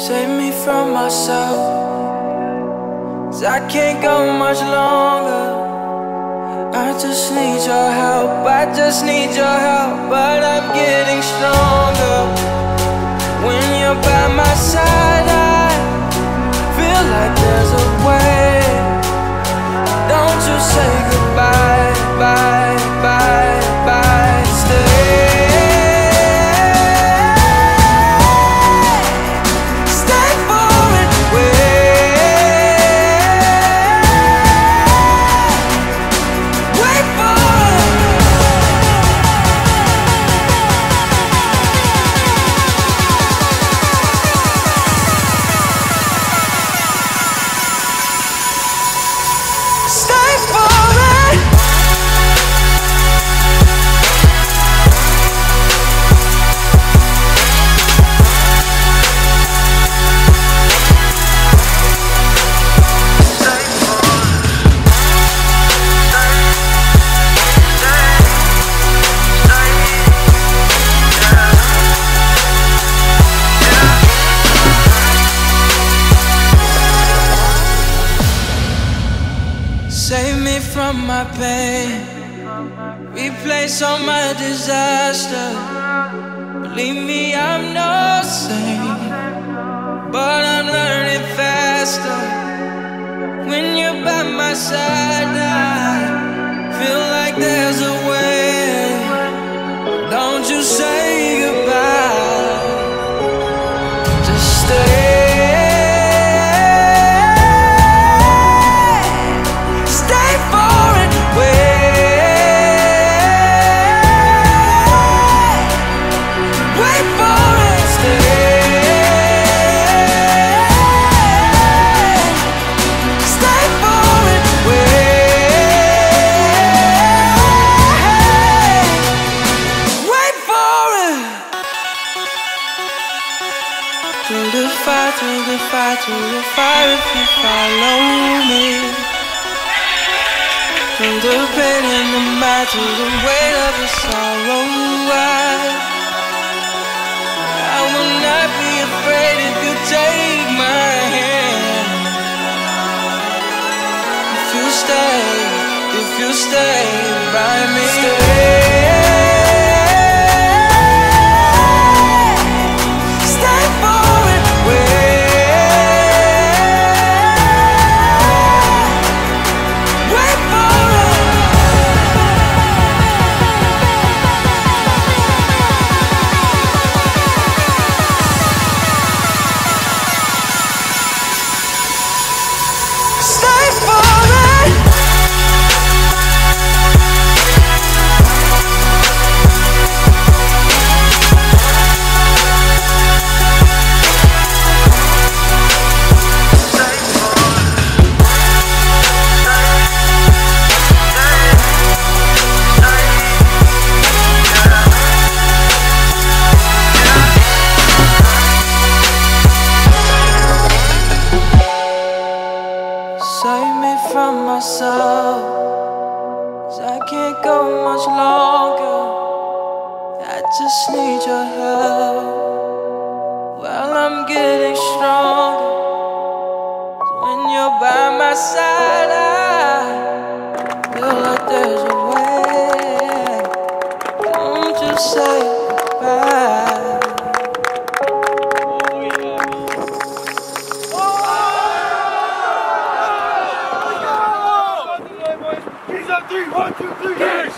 Save me from myself, 'cause I can't go much longer. I just need your help, I just need your help. But I'm getting stronger. When you're by my side, I feel like there's a way. Don't you say goodbye, bye, bye, bye. Stay. Save me from my pain, replace all my disaster. Believe me, I'm no saint, but I'm learning faster. When you're by my side, I feel like there's a way. Don't you say goodbye, just stay. Through the fire, through the fire, through the fire, if you follow me. Through the pain and the mad, through the weight of the sorrow, I will not be afraid if you take my hand. If you stay by me. Save me from myself, 'cause I can't go much longer. I just need your help. Well, I'm getting stronger. 'Cause when you're by my side, I feel like there's a way. Don't you say goodbye. He's on 3, 1, 2, 3,